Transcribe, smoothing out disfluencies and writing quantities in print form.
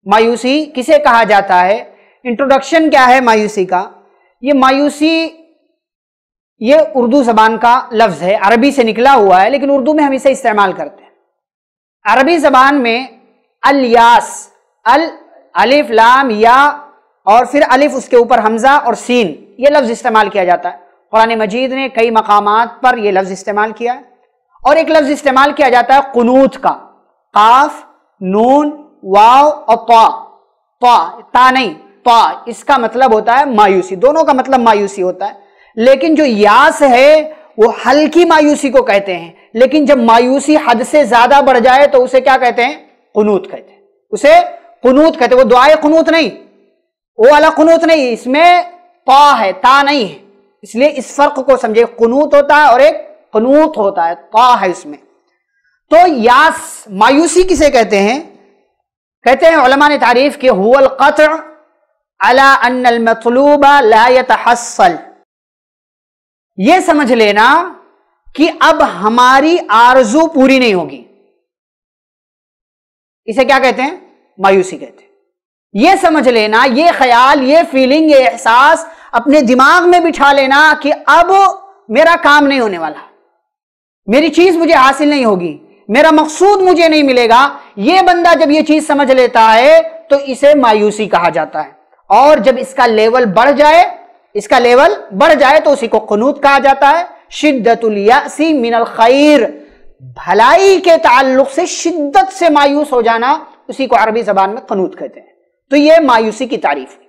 مایوسی کسے کہا جاتا ہے؟ انٹروڈکشن کیا ہے مایوسی کا؟ یہ مایوسی یہ اردو زبان کا لفظ ہے، عربی سے نکلا ہوا ہے، لیکن اردو میں ہم اسے استعمال کرتے ہیں۔ عربی زبان میں الیاس، الف لام یا اور پھر الف اس کے اوپر حمزہ اور سین، یہ لفظ استعمال کیا جاتا ہے۔ قرآن مجید نے کئی مقامات پر یہ لفظ استعمال کیا ہے۔ اور ایک لفظ استعمال کیا جاتا ہے قنوت کا، قاف نون واو اور تا نہیں، تا، اس کا مطلب ہوتا ہے مایوسی، دونوں کا مطلب مایوسی ہوتا ہے۔ لیکن جو یاس ہے وہ ہلکی مایوسی کو کہتے ہیں، لیکن جب مایوسی حد سے زیادہ بڑھ جائے تو اسے کیا کہتے ہیں؟ قنوت کہتے ہیں، اسے قنوت کہتے ہیں۔ وہ دعائے قنوت نہیں، وہ والا قنوت نہیں، اس میں تا ہے، تا نہیں ہے، اس لیے اس فرق کو سمجھے، قنوت ہوتا ہے اور ایک قنوت ہوتا ہے، تا ہے اس میں۔ تو یاس مایوسی کسے کہتے ہیں؟ کہتے ہیں علماء نے تعریف کی هو القطع على ان المطلوب لا يتحصل، یہ سمجھ لینا کہ اب ہماری آرزو پوری نہیں ہوگی، اسے کیا کہتے ہیں؟ مایوسی کہتے ہیں۔ یہ سمجھ لینا، یہ خیال، یہ فیلنگ، یہ احساس اپنے دماغ میں بٹھا لینا کہ اب میرا کام نہیں ہونے والا، میری چیز مجھے حاصل نہیں ہوگی، میرا مقصود مجھے نہیں ملے گا، یہ بندہ جب یہ چیز سمجھ لیتا ہے تو اسے مایوسی کہا جاتا ہے۔ اور جب اس کا لیول بڑھ جائے تو اسی کو قنوت کہا جاتا ہے۔ شدت الیأس من الخیر، بھلائی کے تعلق سے شدت سے مایوس ہو جانا، اسی کو عربی زبان میں قنوت کہتے ہیں۔ تو یہ مایوسی کی تعریف ہے۔